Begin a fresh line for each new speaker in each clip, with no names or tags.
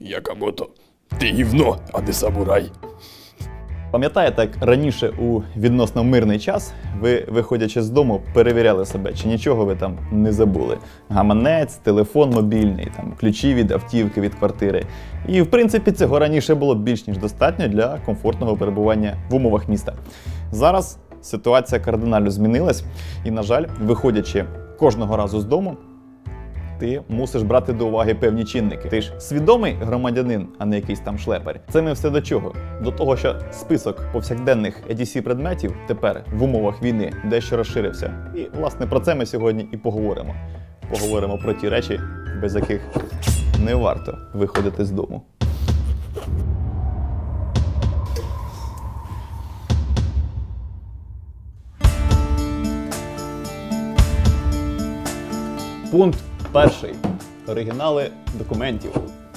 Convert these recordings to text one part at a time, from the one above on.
Якамото, ти гівно, а не самурай.
Пам'ятаєте, як раніше у відносно мирний час ви, виходячи з дому, перевіряли себе, чи нічого ви там не забули? Гаманець, телефон мобільний, там, ключі від автівки, від квартири. І, в принципі, цього раніше було більш ніж достатньо для комфортного перебування в умовах міста. Зараз ситуація кардинально змінилась і, на жаль, виходячи кожного разу з дому, ти мусиш брати до уваги певні чинники. Ти ж свідомий громадянин, а не якийсь там шлепер. Це ми все до чого? До того, що список повсякденних EDC-предметів тепер в умовах війни дещо розширився. І, власне, про це ми сьогодні і поговоримо. Поговоримо про ті речі, без яких не варто виходити з дому. Пункт перший. Оригінали документів,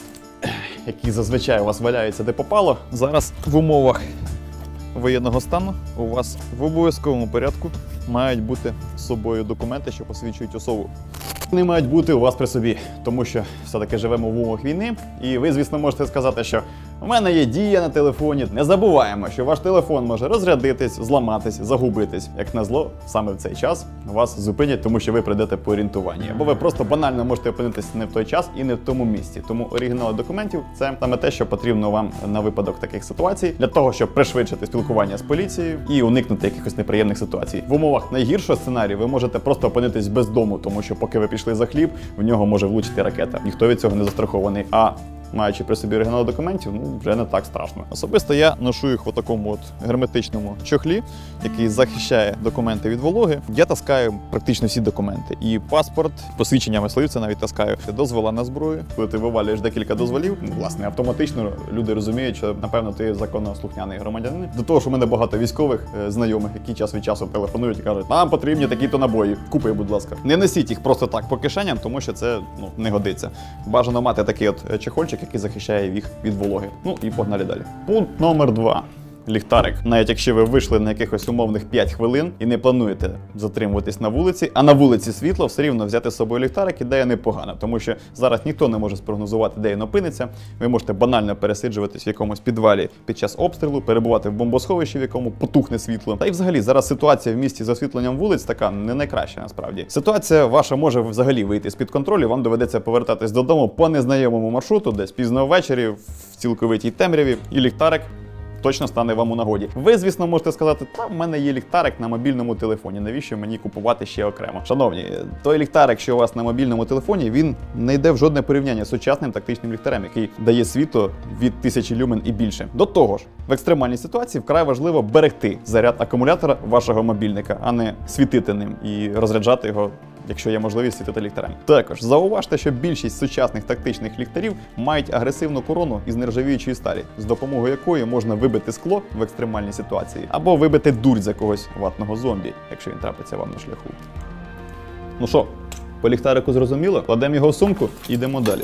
які зазвичай у вас валяються де попало. Зараз в умовах воєнного стану у вас в обов'язковому порядку мають бути з собою документи, що посвідчують особу. Вони мають бути у вас при собі, тому що все-таки живемо в умовах війни. І ви, звісно, можете сказати, що у мене є Дія на телефоні. Не забуваємо, що ваш телефон може розрядитись, зламатись, загубитись. Як назло, саме в цей час вас зупинять, тому що ви прийдете по орієнтуванні. Або ви просто банально можете опинитися не в той час і не в тому місці. Тому оригінали документів – це саме те, що потрібно вам на випадок таких ситуацій, для того, щоб пришвидшити спілкування з поліцією і уникнути якихось неприємних ситуацій. В умовах найгіршого сценарію ви можете просто опинитись без дому, тому що поки ви пішли за хліб, в нього може влучити ракета. Ніхто від цього не застрахований. А маючи при собі оригінал документів, вже не так страшно. Особисто я ношу їх у такому от герметичному чохлі, який захищає документи від вологи. Я таскаю практично всі документи. І паспорт, посвідчення мисливця навіть таскаю. Дозвола на зброю. Коли ти вивалюєш декілька дозволів, власне, автоматично люди розуміють, що, напевно, ти законослухняний громадянин. До того ж, у мене багато військових знайомих, які час від часу телефонують і кажуть, нам потрібні такі-то набої, купи, будь ласка. Не носіть їх просто так по кишеням, тому що це не годиться. Бажано мати такий от чехольчик, який захищає їх від вологи. Ну і погнали далі. Пункт номер 2. Ліхтарик. Навіть якщо ви вийшли на якихось умовних 5 хвилин і не плануєте затримуватись на вулиці, а на вулиці світло, все рівно взяти з собою ліхтарик ідея непогана, тому що зараз ніхто не може спрогнозувати, де він опиниться. Ви можете банально пересиджуватись в якомусь підвалі під час обстрілу, перебувати в бомбосховищі, в якому потухне світло. Та й взагалі зараз ситуація в місті з освітленням вулиць така не найкраща насправді. Ситуація ваша може взагалі вийти з-під контролю, вам доведеться повертатись додому по незнайомому маршруту, десь пізно ввечері, в цілковитій темряві, і ліхтарик точно стане вам у нагоді. Ви, звісно, можете сказати, та в мене є ліхтарик на мобільному телефоні, навіщо мені купувати ще окремо? Шановні, той ліхтарик, що у вас на мобільному телефоні, він не йде в жодне порівняння з сучасним тактичним ліхтарем, який дає світло від 1000 люмен і більше. До того ж, в екстремальній ситуації вкрай важливо берегти заряд акумулятора вашого мобільника, а не світити ним і розряджати його, якщо є можливість світити ліхтарем. Також зауважте, що більшість сучасних тактичних ліхтарів мають агресивну корону із нержавіючої сталі, з допомогою якої можна вибити скло в екстремальній ситуації, або вибити дурь з якогось ватного зомбі, якщо він трапиться вам на шляху. Ну що, по ліхтарику зрозуміло? Кладемо його в сумку і йдемо далі.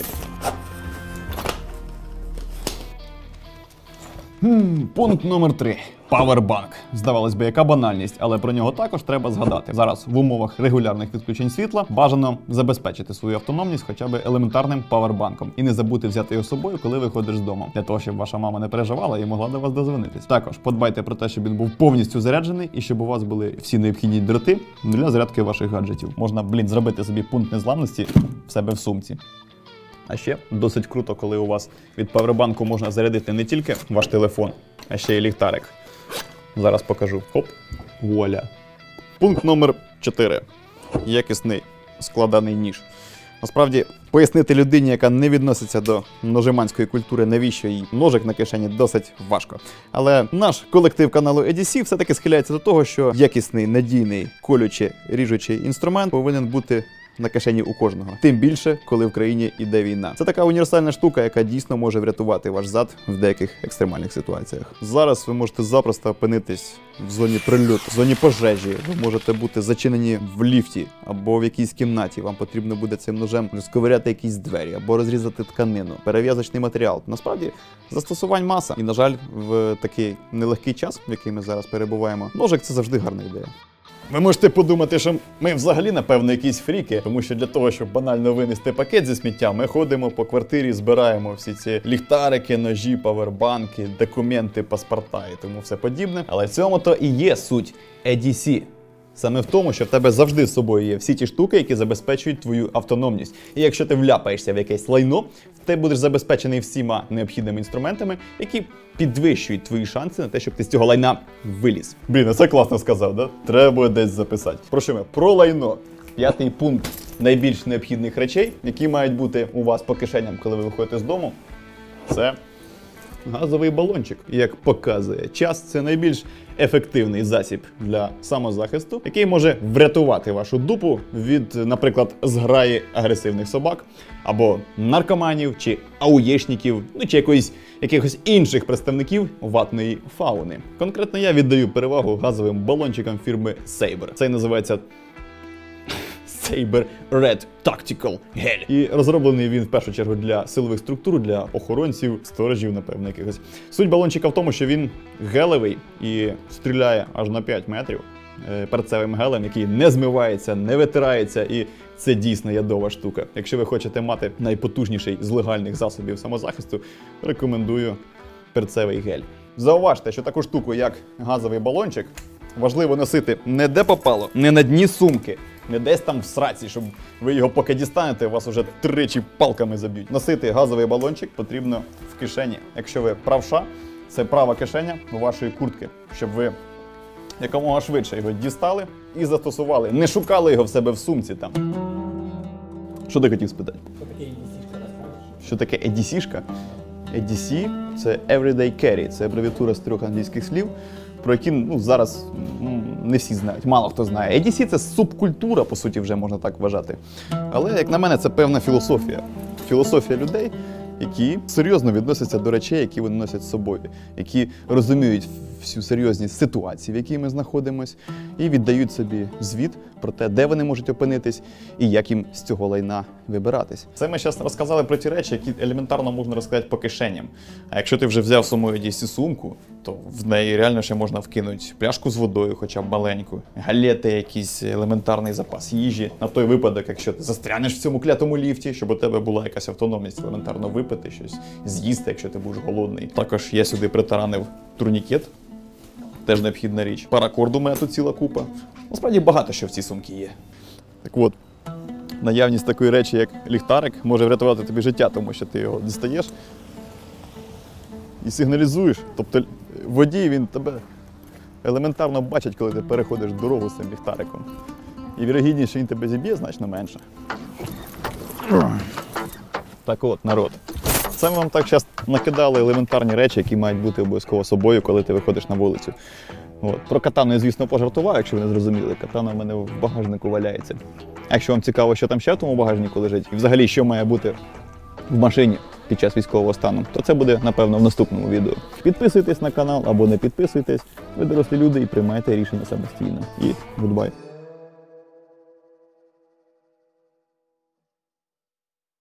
Пункт номер 3. Павербанк. Здавалось би, яка банальність, але про нього також треба згадати. Зараз в умовах регулярних відключень світла бажано забезпечити свою автономність хоча б елементарним павербанком. І не забути взяти його з собою, коли виходиш з дому. Для того, щоб ваша мама не переживала і могла до вас дозвонитись. Також подбайте про те, щоб він був повністю заряджений і щоб у вас були всі необхідні дроти для зарядки ваших гаджетів. Можна, зробити собі пункт незламності в себе в сумці. А ще досить круто, коли у вас від павербанку можна зарядити не тільки ваш телефон, а ще й ліхтарик. Зараз покажу. Хоп, вуаля. Пункт номер 4. Якісний складений ніж. Насправді, пояснити людині, яка не відноситься до ножиманської культури, навіщо їй ножик на кишені, досить важко. Але наш колектив каналу EDC все-таки схиляється до того, що якісний, надійний, колючий, ріжучий інструмент повинен бути на кишені у кожного. Тим більше, коли в країні іде війна. Це така універсальна штука, яка дійсно може врятувати ваш зад в деяких екстремальних ситуаціях. Зараз ви можете запросто опинитись в зоні прильоту, в зоні пожежі. Ви можете бути зачинені в ліфті або в якійсь кімнаті. Вам потрібно буде цим ножем розковиряти якісь двері або розрізати тканину, перев'язочний матеріал. Насправді, застосувань маса. І, на жаль, в такий нелегкий час, в який ми зараз перебуваємо, ножик – це завжди гарна ідея. Ви можете подумати, що ми взагалі, напевно, якісь фріки, тому що для того, щоб банально винести пакет зі сміттям, ми ходимо по квартирі, збираємо всі ці ліхтарики, ножі, павербанки, документи, паспорта і тому все подібне. Але в цьому то і є суть EDC. Саме в тому, що в тебе завжди з собою є всі ті штуки, які забезпечують твою автономність. І якщо ти вляпаєшся в якесь лайно, ти будеш забезпечений всіма необхідними інструментами, які підвищують твої шанси на те, щоб ти з цього лайна виліз. Блін, це класно сказав, да? Треба буде десь записати. Про що ми? Про лайно. 5-й пункт найбільш необхідних речей, які мають бути у вас по кишеням, коли ви виходите з дому, це газовий балончик. І як показує час, це найбільш ефективний засіб для самозахисту, який може врятувати вашу дупу від, наприклад, зграї агресивних собак, або наркоманів, чи ауєшників, ну чи якихось інших представників ватної фауни. Конкретно я віддаю перевагу газовим балончикам фірми Saber. Цей називається Saber Red Tactical Gel. І розроблений він в першу чергу для силових структур, для охоронців, сторожів, напевно, якихось. Суть балончика в тому, що він гелевий і стріляє аж на 5 метрів перцевим гелем, який не змивається, не витирається, і це дійсно ядова штука. Якщо ви хочете мати найпотужніший з легальних засобів самозахисту, рекомендую перцевий гель. Зауважте, що таку штуку, як газовий балончик, важливо носити не де попало, не на дні сумки, не десь там в сраці, щоб ви його поки дістанете, вас уже тричі палками заб'ють. Носити газовий балончик потрібно в кишені. Якщо ви правша, це права кишеня вашої куртки, щоб ви якомога швидше його дістали і застосували. Не шукали його в себе в сумці там. Що ти хотів спитати? Що таке EDC-шка? EDC – це Everyday Carry, це абревіатура з 3 англійських слів, про які зараз не всі знають, мало хто знає. EDC – це субкультура, по суті, вже можна так вважати. Але, як на мене, це певна філософія. Філософія людей, які серйозно відносяться до речей, які вони носять з собою, які розуміють всю серйозність ситуації, в якій ми знаходимося, і віддають собі звіт про те, де вони можуть опинитись і як їм з цього лайна вибиратись. Це ми зараз розказали про ті речі, які елементарно можна розказати по кишеням. А якщо ти вже взяв саму EDC-сумку, то в неї реально ще можна вкинути пляшку з водою, хоча б маленьку, галети, якийсь елементарний запас їжі, на той випадок, якщо ти застрянеш в цьому клятому ліфті, щоб у тебе була якась автономність елементарно випити, щось з'їсти, якщо ти будеш голодний. Також я сюди притаранив турнікет. Теж необхідна річ. Паракорд у мене тут ціла купа. Насправді багато що в цій сумці є. Так от, наявність такої речі, як ліхтарик, може врятувати тобі життя, тому що ти його дістаєш і сигналізуєш. Тобто водій, він тебе елементарно бачить, коли ти переходиш дорогу з цим ліхтариком. І вірогідність, що він тебе зіб'є, значно менше. Так от, народ. Це ми вам так зараз накидали елементарні речі, які мають бути обов'язково собою, коли ти виходиш на вулицю. От. Про катану я, звісно, пожартував, якщо ви не зрозуміли. Катана в мене в багажнику валяється. А якщо вам цікаво, що там ще в тому багажнику лежить, і взагалі, що має бути в машині під час військового стану, то це буде, напевно, в наступному відео. Підписуйтесь на канал або не підписуйтесь. Ви дорослі люди і приймайте рішення самостійно. І гудбай.